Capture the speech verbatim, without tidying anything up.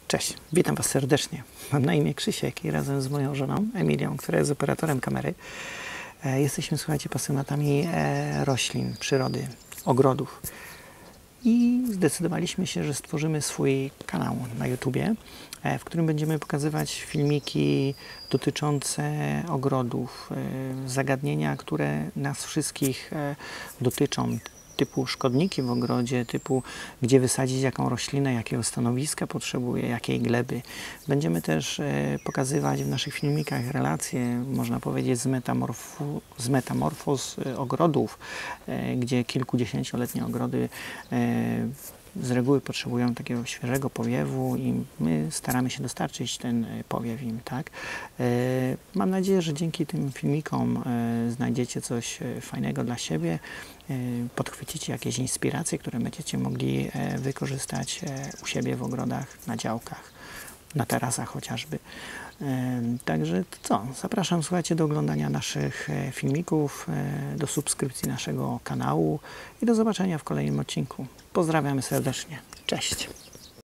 Cześć, witam Was serdecznie. Mam na imię Krzysiek i razem z moją żoną Emilią, która jest operatorem kamery, e, jesteśmy, słuchajcie, pasjonatami e, roślin, przyrody, ogrodów. I zdecydowaliśmy się, że stworzymy swój kanał na YouTubie, e, w którym będziemy pokazywać filmiki dotyczące ogrodów, e, zagadnienia, które nas wszystkich e, dotyczą. Typu szkodniki w ogrodzie, typu gdzie wysadzić jaką roślinę, jakiego stanowiska potrzebuje, jakiej gleby. Będziemy też e, pokazywać w naszych filmikach relacje, można powiedzieć, z, metamorfu, z metamorfoz e, ogrodów, e, gdzie kilkudziesięcioletnie ogrody e, z reguły potrzebują takiego świeżego powiewu i my staramy się dostarczyć ten powiew im, tak? Mam nadzieję, że dzięki tym filmikom znajdziecie coś fajnego dla siebie, podchwycicie jakieś inspiracje, które będziecie mogli wykorzystać u siebie w ogrodach, na działkach, na tarasach chociażby. Także to co? Zapraszam, słuchajcie, do oglądania naszych filmików, do subskrypcji naszego kanału i do zobaczenia w kolejnym odcinku. Pozdrawiamy serdecznie. Cześć!